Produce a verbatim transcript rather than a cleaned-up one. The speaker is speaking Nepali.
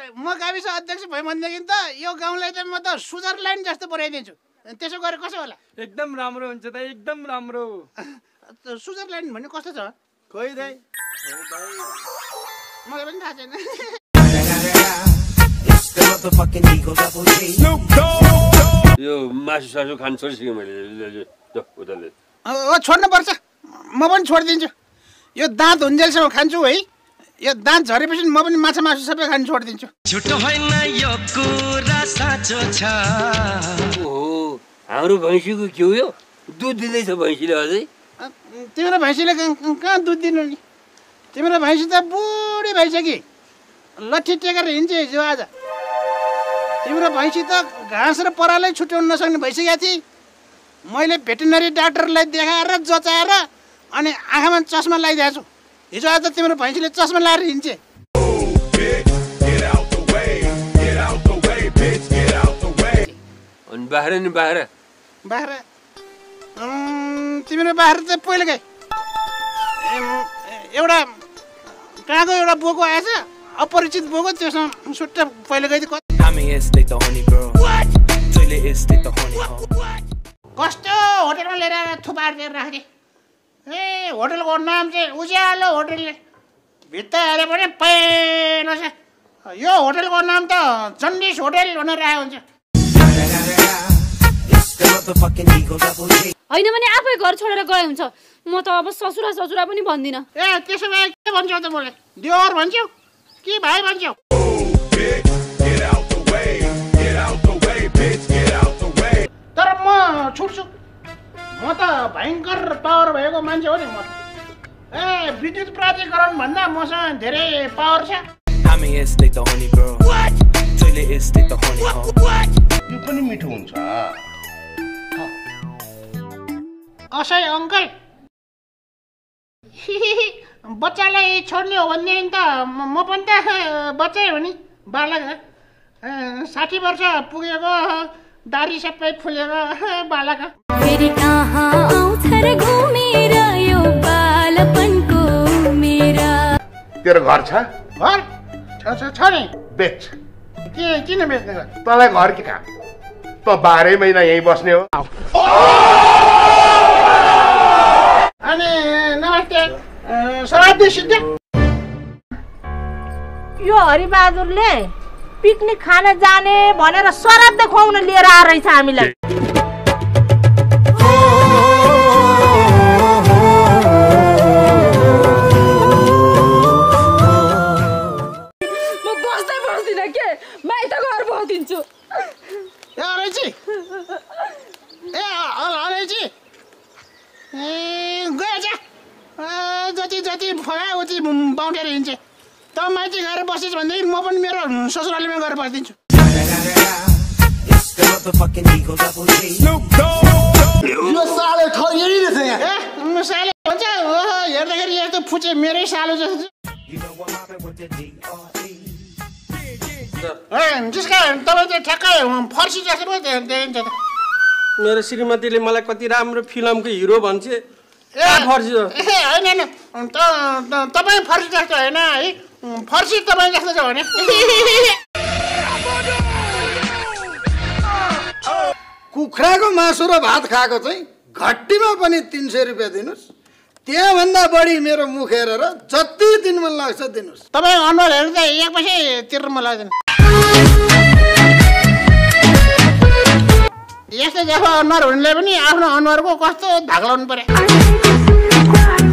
म गाविस अध्यक्ष भए भनेदेखि त यो गाउँलाई त म त स्विजरल्यान्ड जस्तो बनाइदिन्छु। त्यसो गरे कसो होला? एकदम राम्रो हुन्छ त एकदम राम्रो। स्विजरल्यान्ड भन्ने कस्तो छ? खोइ दाइ मलाई पनि थाहा छैन। यो मासु सासु खान छोडिसकेँ मैले। ओ छोड्नु पर्छ, म पनि छोडिदिन्छु। यो दाँत हुन्जेलसम्म खान्छु है। यो दाँत झरेपछि म पनि माछा मासु सबै खान छोडिदिन्छु। झुटो होइन यो कुरा साँचो छ। ओहो हाम्रो भैँसीको के हो यो? दुध दिँदैछ भैँसीले अझै? तिम्रो भैँसीले कहाँ दुध दिनु नि? तिम्रो भैँसी त बुढी भइसक्यो, लट्ठी टेकेर हिँड्छ हिजो आज। तिम्रो भैँसी त घाँस र परालै छुट्याउन नसक्ने भइसकेको थिए। मैले भेटेरिनरी डाक्टरलाई देखाएर जचाएर अनि आँखामा चस्मा लगाइदिएको छु। हिजो आज तिम्रो भैँसीले चस्मा लगाएर हिँड्छ। अनि बाख्रा नि बाख्रा बाख्रा तिम्रो बाख्रा त पहिले गए। एउटा कहाँको एउटा बोको आएछ, अपरिचित बोको, त्योसँग सुट्टा पहिले गइदियो। कस्तो होटलमा लिएर थुपार दिएर राख्ने। ए होटलको नाम चाहिँ उज्यालो होटलले भित्ता हेऱ्यो भने पहेँलो छ। यो होटलको नाम त जन्डिस होटल भनेर राखेको हुन्छ। होइन भने आफै घर छोडेर गए हुन्छ। म त अब ससुरा ससुरा पनि भन्दिनँ। ए त्यसो भए के भन्छौ त? मलाई दियोर भन्छौ कि भाइ भन्छौ? तर म छुट्छु। म त भयङ्कर पावर भएको मान्छे हो नि म। ए विद्युत प्राधिकरण भन्दा मसँग धेरै पावर छ। यो पनि मिठो हुन्छ। असै अङ्कल, बच्चालाई छोड्ने हो भनेदेखि त म पनि त बच्चै हो नि, बालक। साठी वर्ष पुगेको, दारी सबै फुलेको बालक। फेरि कहाँ आउँछ र घुमेर यो बालपनको मेरा। तेरो घर छ? घर छ छ छ नि। बेच। के किन बेच्ने घर? तँलाई घर के काम? त बाह्रै महिना यहीँ बस्ने हो। अनि नमस्ते, शराब्दी सिद्धि। यो हरिबहादुरले पिकनिक खान जाने भनेर शराब खुवाउन लिएर आ रहेछ हामीलाई। म बस्दै बस्दिनँ के, माइत घर बस्दिन्छु। ए अरेजी, ए अरेजी, ए गए जा। जति जति फगायो उति बाउटेर हिँड्छ। त माइती गएर बसिस् भनेदेखि म पनि मेरो ससुरालीमा गएर बसिदिन्छु। यो साले ठगिरी रहेछ यहाँ। ए साले भन्छ हेर्दाखेरि यस्तो फुचे मेरै सालो जस्तो। जिसका तपाईँ चाहिँ ठ्याक्कै फर्सी जस्तो पो देखिन्छ त। मेरो श्रीमतीले मलाई कति राम्रो फिल्मको हिरो भन्छ। ए फर्सी ए होइन होइन, तपाईँ फर्सी जस्तो होइन है, फर्सी तपाईँ जस्तो छ भने। कुखुराको मासु र भात खाएको चाहिँ घट्टीमा पनि तिन सय रुपियाँ दिनुहोस्। त्यहाँभन्दा बढी मेरो मुख हेरेर जति दिन मन लाग्छ दिनुहोस्। तपाईँ अनुहार हेर्दा एक पैसा तिर्नु मन लाग्दैन। यस्तो जस्तो अनुहार हुनेले पनि आफ्नो अनुहारको कस्तो धाग्लाउनु पर्यो।